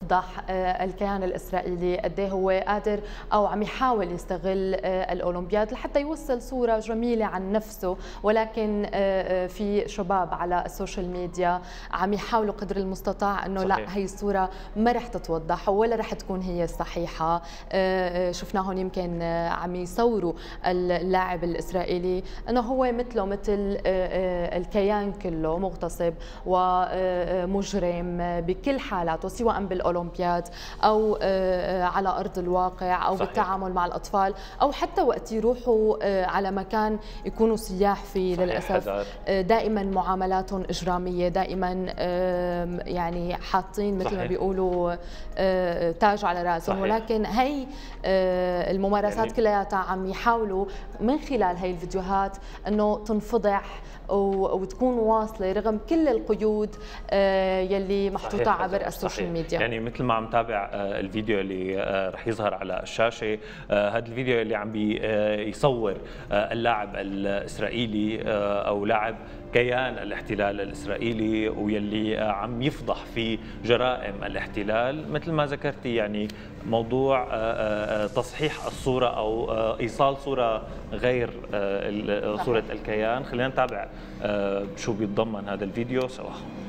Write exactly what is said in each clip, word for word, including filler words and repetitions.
يوضح الكيان الإسرائيلي قد ايه هو قادر أو عم يحاول يستغل الأولمبياد لحتى يوصل صورة جميلة عن نفسه، ولكن في شباب على السوشيال ميديا عم يحاولوا قدر المستطاع أنه لا، هي الصورة ما رح تتوضح ولا رح تكون هي الصحيحة. شفناهم يمكن عم يصوروا اللاعب الإسرائيلي أنه هو مثله مثل الكيان كله مغتصب ومجرم بكل حالاته، سواء بالأولمبياد أو على أرض الواقع أو صحيح. بالتعامل مع الأطفال أو حتى وقت يروحوا على مكان يكونوا سياح فيه. للأسف دائما معاملاتهم إجرامية، دائما يعني حاطين مثل ما بيقولوا تاج على راسهم، ولكن هي الممارسات يعني كلياتها عم يحاولوا من خلال هي الفيديوهات أنه تنفضح وتكون واصلة رغم كل القيود يلي محطوطة عبر السوشيال ميديا. يعني مثل ما عم تابع الفيديو اللي رح يظهر على الشاشة، هذا الفيديو اللي عم بيصور اللاعب الإسرائيلي أو لاعب كيان الاحتلال الإسرائيلي ويلي عم يفضح في جرائم الاحتلال، مثل ما ذكرتي يعني موضوع تصحيح الصورة أو إيصال صورة غير صورة الكيان. خلينا نتابع شو بيتضمن هذا الفيديو سوا.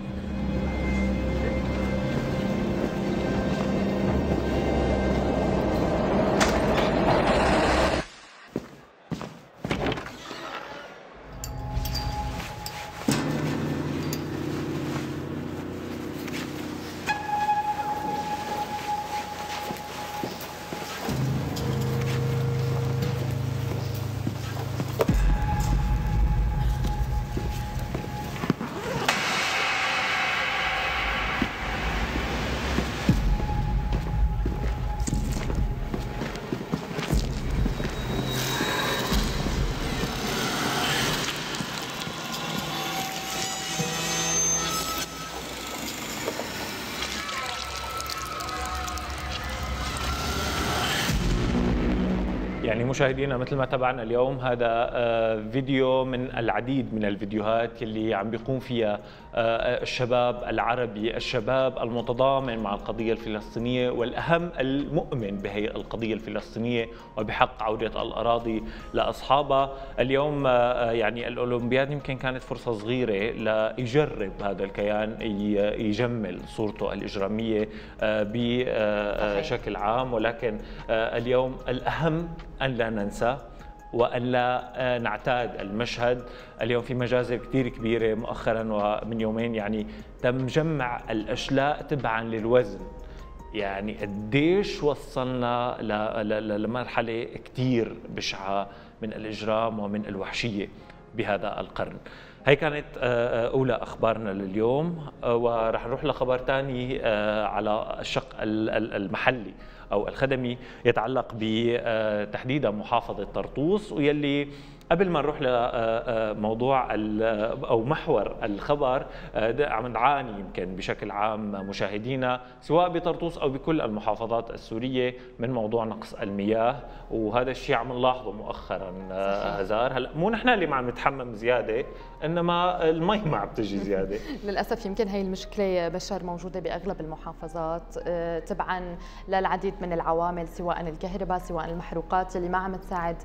يعني مشاهدينا مثل ما تابعنا اليوم، هذا فيديو من العديد من الفيديوهات اللي عم بيقوم فيها الشباب العربي، الشباب المتضامن مع القضية الفلسطينية والأهم المؤمن بهي القضية الفلسطينية وبحق عودة الأراضي لأصحابها. اليوم يعني الأولمبياد يمكن كانت فرصة صغيرة ليجرب هذا الكيان يجمل صورته الإجرامية بشكل عام، ولكن اليوم الأهم أن لا ننسى وأن لا نعتاد المشهد. اليوم في مجازر كثير كبيرة مؤخرا ومن يومين يعني تم جمع الأشلاء تبعا للوزن. يعني قديش وصلنا لمرحلة كثير بشعة من الإجرام ومن الوحشية بهذا القرن. هي كانت أولى أخبارنا لليوم، ورح نروح لخبر ثاني على الشق المحلي أو الخدمي يتعلق بتحديدا محافظة طرطوس، ويلي قبل ما نروح لموضوع أو محور الخبر عم نعاني يمكن بشكل عام مشاهدينا سواء بطرطوس أو بكل المحافظات السورية من موضوع نقص المياه، وهذا الشيء عم نلاحظه مؤخرا هزار. هلا مو نحن اللي ما عم نتحمم زيادة، إنما المي ما عم تجي زيادة. للأسف يمكن هي المشكلة بشر موجودة بأغلب المحافظات تبعا للعديد من العوامل، سواء الكهرباء سواء المحروقات اللي ما عم تساعد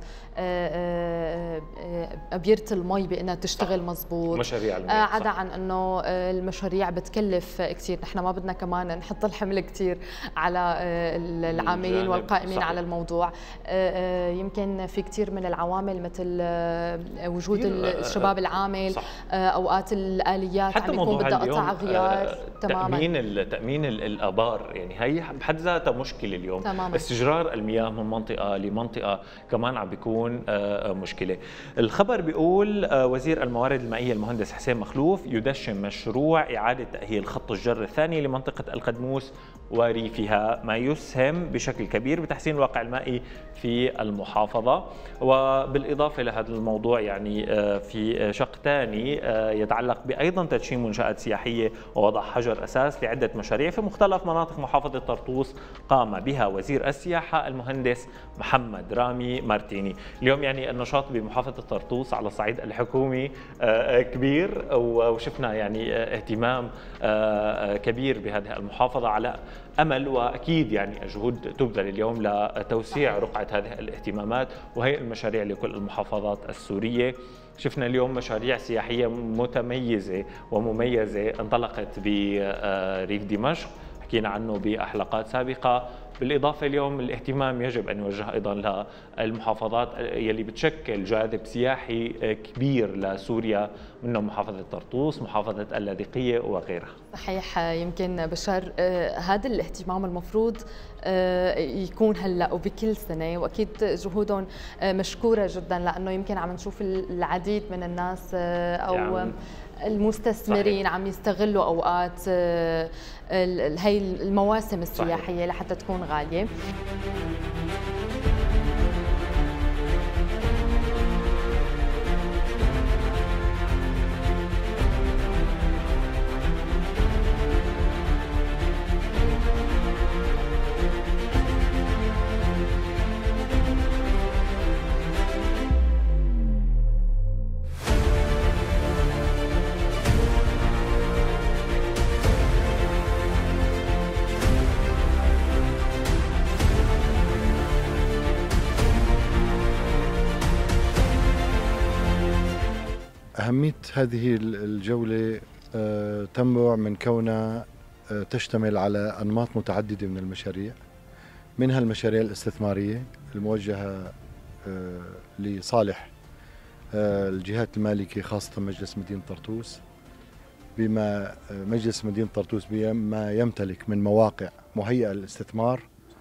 أبيرة المي بأنها تشتغل مضبوط، مشاريع المي عدا عن أنه المشاريع بتكلف كثير. نحن ما بدنا كمان نحط الحمل كثير على العاملين والقائمين صحيح. على الموضوع. يمكن في كثير من العوامل مثل وجود الشباب العامل صح. أوقات الآليات عم يكون بدها قطع غيار تماما. تأمين تأمين الآبار يعني هي بحد ذاتها مشكلة اليوم تماما. استجرار المياه من منطقة لمنطقة كمان عم بيكون مشكلة. الخبر بيقول وزير الموارد المائية المهندس حسين مخلوف يدشن مشروع إعادة تأهيل خط الجر الثاني لمنطقة القدموس وريفها، ما يسهم بشكل كبير بتحسين الواقع المائي في المحافظة. وبالإضافة لهذا الموضوع يعني في شق ثاني يتعلق بأيضا تدشين منشآت سياحية ووضع حجر أساس لعدة مشاريع في مختلف مناطق محافظة طرطوس قام بها وزير السياحة المهندس محمد رامي مارتيني. اليوم يعني النشاط بمحافظة بمحافظه طرطوس على الصعيد الحكومي كبير، وشفنا يعني اهتمام كبير بهذه المحافظه، على امل واكيد يعني جهود تبذل اليوم لتوسيع رقعه هذه الاهتمامات وهي المشاريع لكل المحافظات السوريه. شفنا اليوم مشاريع سياحيه متميزه ومميزه انطلقت بريف دمشق، حكينا عنه بحلقات سابقه. بالإضافة اليوم الاهتمام يجب أن يوجه أيضا للمحافظات يلي بتشكل جاذب سياحي كبير لسوريا، منهم محافظة طرطوس، محافظة اللاذقية وغيرها. صحيح. يمكن بشار هذا الاهتمام المفروض يكون هلا وبكل سنه، واكيد جهودهم مشكوره جدا، لانه يمكن عم نشوف العديد من الناس او يعني المستثمرين صحيح. عم يستغلوا اوقات هي المواسم السياحيه صحيح. لحتى تكون غاليه. أهمية هذه الجولة تنبع من كونها تشتمل على أنماط متعددة من المشاريع، منها المشاريع الاستثمارية الموجهة لصالح الجهات المالكة خاصة مجلس مدينة طرطوس، بما مجلس مدينة طرطوس بما يمتلك من مواقع مهيئة للاستثمار،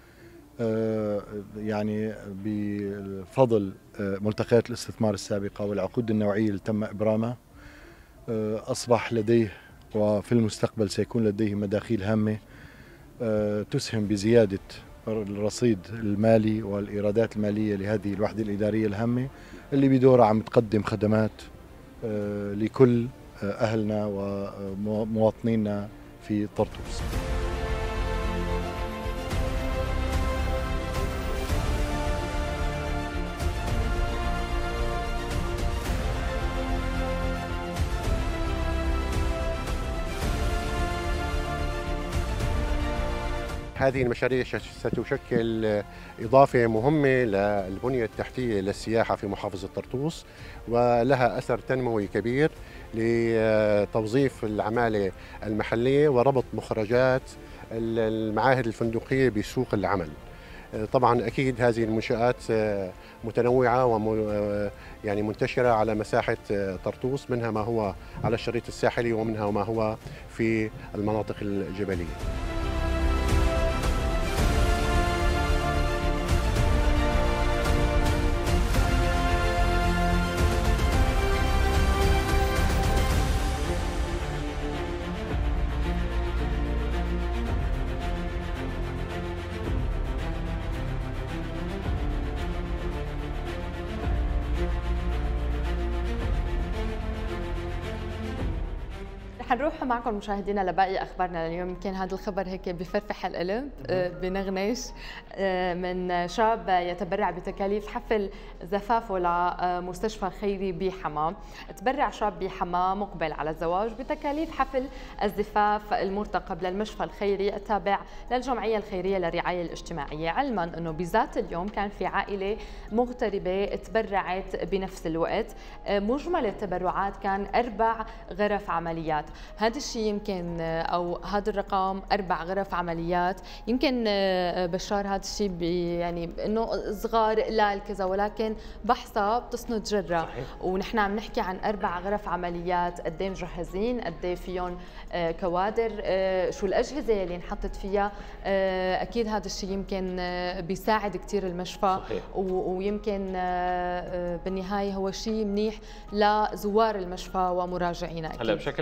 يعني بفضل ملتقيات الاستثمار السابقة والعقود النوعية اللي تم إبرامها أصبح لديه وفي المستقبل سيكون لديه مداخيل هامة تسهم بزيادة الرصيد المالي والإيرادات المالية لهذه الوحدة الإدارية الهامة اللي بدورها عم تقدم خدمات لكل أهلنا ومواطنينا في طرطوس. هذه المشاريع ستشكل إضافة مهمة للبنية التحتية للسياحة في محافظة طرطوس، ولها أثر تنموي كبير لتوظيف العمالة المحلية وربط مخرجات المعاهد الفندقية بسوق العمل. طبعا أكيد هذه المنشآت متنوعة ويعني منتشرة على مساحة طرطوس، منها ما هو على الشريط الساحلي ومنها ما هو في المناطق الجبلية. حنروح معكم مشاهدينا لباقي اخبارنا لليوم. يمكن هذا الخبر هيك بفرفح القلب، بنغنش من شاب يتبرع بتكاليف حفل زفافه لمستشفى خيري بحماه. تبرع شاب بحماه مقبل على الزواج بتكاليف حفل الزفاف المرتقب للمشفى الخيري التابع للجمعيه الخيريه للرعايه الاجتماعيه، علما انه بذات اليوم كان في عائله مغتربه تبرعت بنفس الوقت. مجمل التبرعات كان اربع غرف عمليات. هذا الشيء يمكن او هذا الرقم اربع غرف عمليات، يمكن بشار هذا الشيء يعني انه صغار قلال كذا، ولكن بحثها بتصنع جره. ونحن عم نحكي عن اربع غرف عمليات، قد ايه مجهزين، قد ايه فيهم كوادر، شو الاجهزه اللي انحطت فيها. اكيد هذا الشيء يمكن بيساعد كثير المشفى، صحيح. ويمكن بالنهايه هو شيء منيح لزوار المشفى ومراجعينا. هلا بشكل عام اليوم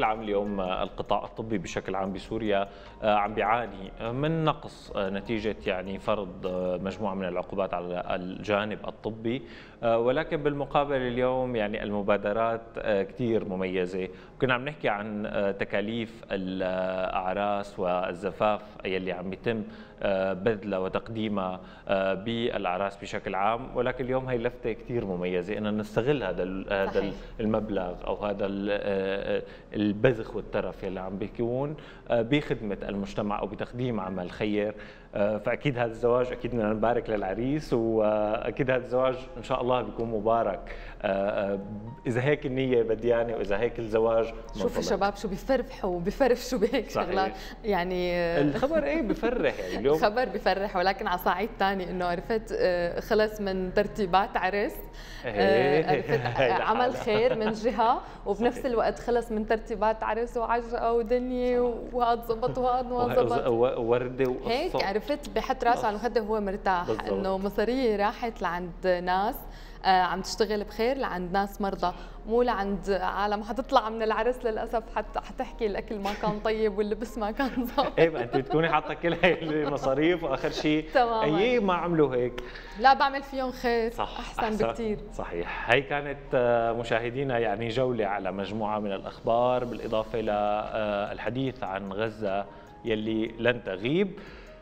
اليوم القطاع الطبي بشكل عام بسوريا عم بيعاني من نقص نتيجة يعني فرض مجموعة من العقوبات على الجانب الطبي، ولكن بالمقابل اليوم يعني المبادرات كثير مميزة. كنا عم نحكي عن تكاليف الأعراس والزفاف يلي عم يتم بذلها وتقديمها بالأعراس بشكل عام، ولكن اليوم هي لفتة كثير مميزة إن نستغل هذا هذا المبلغ أو هذا البذخ والترف يلي عم بيكون بخدمة المجتمع أو بتقديم عمل خير. فأكيد هذا الزواج أكيد بدنا نبارك للعريس، وأكيد هذا الزواج إن شاء الله بيكون مبارك إذا هيك النية بديانة وإذا هيك الزواج. شوفوا شباب شو بيفرحوا بيفرفشوا بهيك شغلات يعني. الخبر إيه بفرح يعني اليوم الخبر بفرح، ولكن على صعيد ثاني إنه عرفت خلص من ترتيبات عرس، عرفت عمل خير من جهة، وبنفس الوقت خلص من ترتيبات عرس وعجقة ودنيا وهذا ظبط وهذا ما ظبط وردة وقصة هيك، عرفت بحط راسه على المخدة وهو مرتاح إنه مصارية راحت لعند ناس عم تشتغل بخير، لعند ناس مرضى، مو لعند عالم حتطلع من العرس للاسف حتى حتحكي الاكل ما كان طيب واللبس ما كان ظابط. ايه انت بتكوني حاطه كل هاي المصاريف واخر شيء اي ما عملوا هيك. لا بعمل فيهم خير. صح احسن, أحسن بكثير. صحيح. هي كانت مشاهدينا يعني جوله على مجموعه من الاخبار بالاضافه للحديث عن غزه يلي لن تغيب.